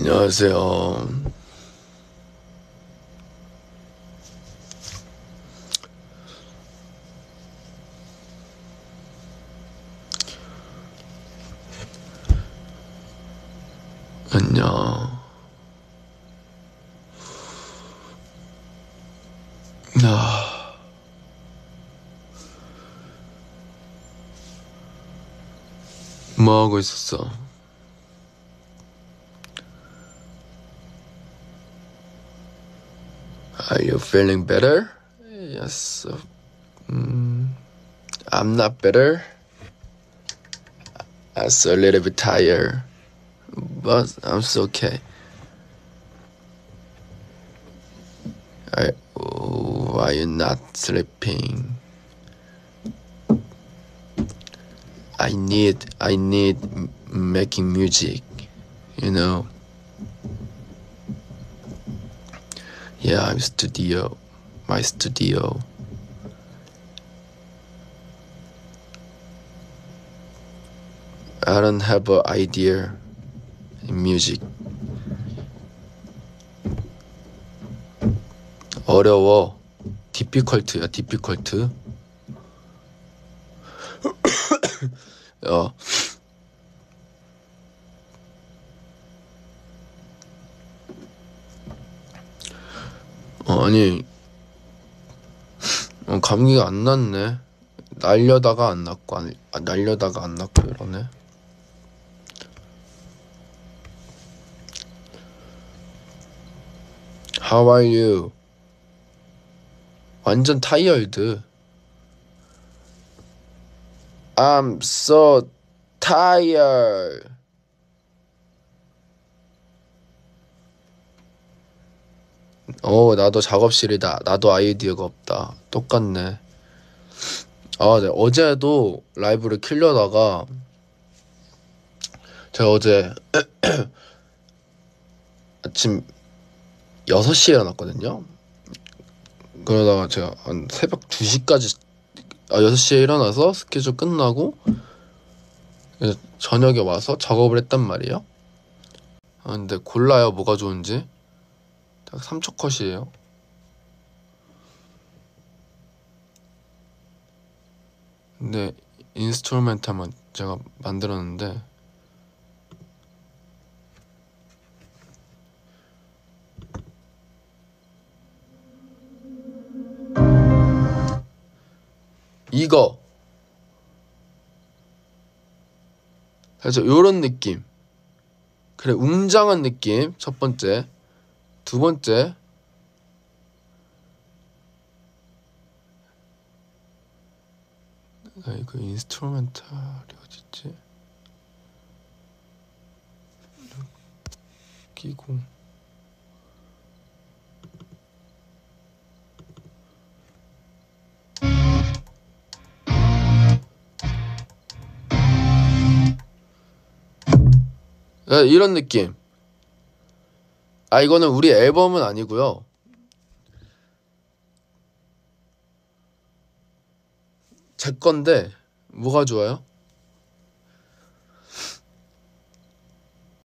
안녕하세요. 안녕. 아, 뭐 하고 있었어? Are you feeling better? Yes. I'm not better. I'm a little bit tired, but I'm still okay. Why you not sleeping? I need making music, you know? Yeah, my studio. I don't have an idea in music. 어려워. difficult야, difficult. 야, 아니, 감기가 안 났네. 날려다가 안 났고, 날려다가 안 났고 이러네. How are you? 완전 타이어드. I'm so tired. 나도 작업실이다. 나도 아이디어가 없다. 똑같네. 네, 어제도 라이브를 켜려다가 제가 어제 아침 6시에 일어났거든요. 그러다가 제가 한 새벽 2시까지 6시에 일어나서 스케줄 끝나고 저녁에 와서 작업을 했단 말이에요. 근데 골라요, 뭐가 좋은지. 딱 3초 컷이에요. 근데 인스트루멘탈만 제가 만들었는데 이거 살짝 요런 느낌. 그래, 웅장한 느낌. 첫 번째. 두 번째, 이거 인스트루멘탈이 어딨지? 끼고 이런 느낌. 이거는 우리 앨범은 아니고요. 제 건데 뭐가 좋아요?